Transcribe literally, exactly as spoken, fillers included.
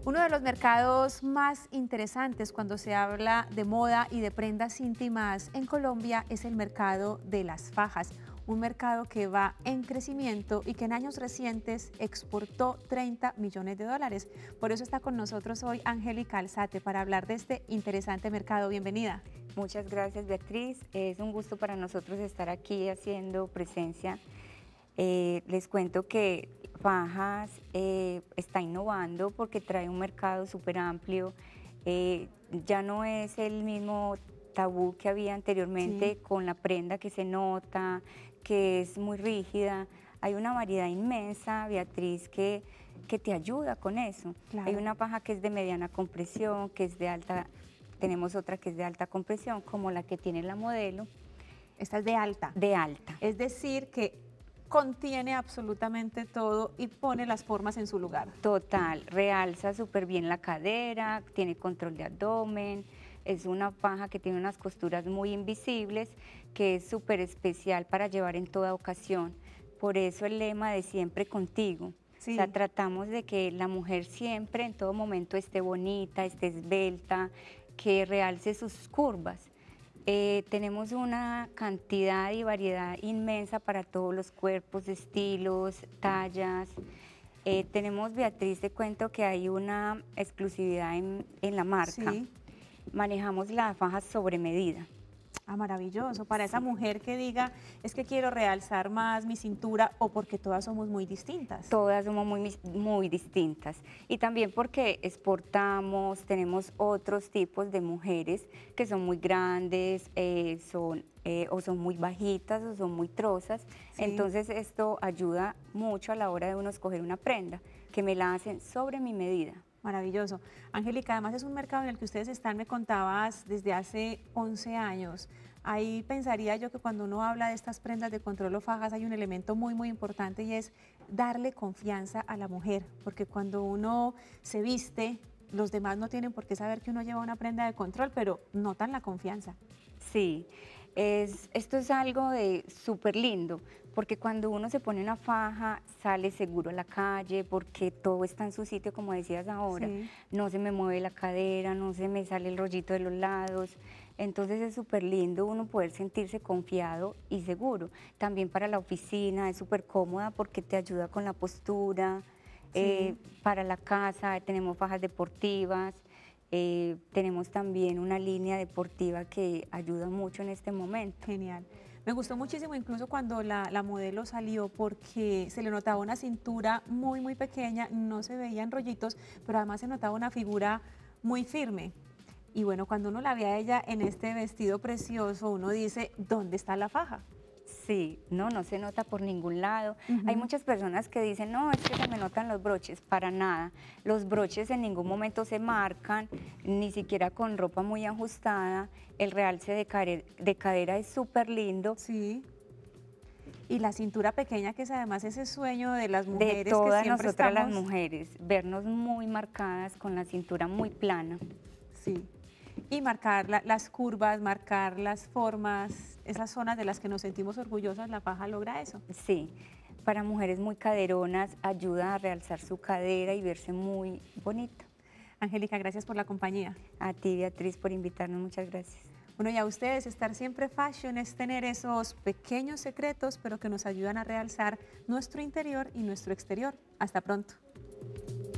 Uno de los mercados más interesantes cuando se habla de moda y de prendas íntimas en Colombia es el mercado de las fajas, un mercado que va en crecimiento y que en años recientes exportó treinta millones de dólares. Por eso está con nosotros hoy Angélica Alzate para hablar de este interesante mercado. Bienvenida. Muchas gracias, Beatriz. Es un gusto para nosotros estar aquí haciendo presencia. Eh, les cuento que Fajas eh, está innovando porque trae un mercado súper amplio. Eh, ya no es el mismo tabú que había anteriormente, sí, con la prenda que se nota, que es muy rígida. Hay una variedad inmensa, Beatriz, que, que te ayuda con eso. Claro. Hay una faja que es de mediana compresión, que es de alta, tenemos otra que es de alta compresión, como la que tiene la modelo. Esta es de alta. De alta. Es decir, que contiene absolutamente todo y pone las formas en su lugar. Total, realza súper bien la cadera, tiene control de abdomen, es una faja que tiene unas costuras muy invisibles, que es súper especial para llevar en toda ocasión. Por eso el lema de siempre contigo. Sí. O sea, tratamos de que la mujer siempre, en todo momento, esté bonita, esté esbelta, que realce sus curvas. Eh, tenemos una cantidad y variedad inmensa para todos los cuerpos, estilos, tallas. Eh, tenemos, Beatriz, te cuento que hay una exclusividad en, en la marca. Sí. Manejamos la faja sobre medida. Ah, maravilloso. Para esa mujer que diga, es que quiero realzar más mi cintura, o porque todas somos muy distintas. Todas somos muy, muy distintas. Y también porque exportamos, tenemos otros tipos de mujeres que son muy grandes, eh, son, eh, o son muy bajitas, o son muy trozas. Sí. Entonces esto ayuda mucho a la hora de uno escoger una prenda, que me la hacen sobre mi medida. Maravilloso. Angélica, además es un mercado en el que ustedes están, me contabas, desde hace once años. Ahí pensaría yo que cuando uno habla de estas prendas de control o fajas hay un elemento muy, muy importante, y es darle confianza a la mujer, porque cuando uno se viste, los demás no tienen por qué saber que uno lleva una prenda de control, pero notan la confianza. Sí, es, esto es algo de súper lindo, porque cuando uno se pone una faja, sale seguro a la calle, porque todo está en su sitio, como decías ahora. Sí. No se me mueve la cadera, no se me sale el rollito de los lados. Entonces es súper lindo uno poder sentirse confiado y seguro. También para la oficina es súper cómoda porque te ayuda con la postura. Sí. Eh, para la casa tenemos fajas deportivas. Eh, tenemos también una línea deportiva que ayuda mucho en este momento. Genial. Me gustó muchísimo incluso cuando la, la modelo salió, porque se le notaba una cintura muy, muy pequeña, no se veían rollitos, pero además se notaba una figura muy firme. Y bueno, cuando uno la ve a ella en este vestido precioso, uno dice, ¿dónde está la faja? Sí, no, no se nota por ningún lado. Uh-huh. Hay muchas personas que dicen, no, es que se me notan los broches. Para nada. Los broches en ningún momento se marcan, ni siquiera con ropa muy ajustada. El realce de, cadera, de cadera es súper lindo. Sí. Y la cintura pequeña, que es además ese sueño de las mujeres. De todas que siempre nosotras estamos... las mujeres, vernos muy marcadas con la cintura muy plana. Sí. Y marcar la, las curvas, marcar las formas, esas zonas de las que nos sentimos orgullosas, la faja logra eso. Sí, para mujeres muy caderonas ayuda a realzar su cadera y verse muy bonita. Angélica, gracias por la compañía. A ti, Beatriz, por invitarnos, muchas gracias. Bueno, y a ustedes, estar siempre fashion es tener esos pequeños secretos, pero que nos ayudan a realzar nuestro interior y nuestro exterior. Hasta pronto.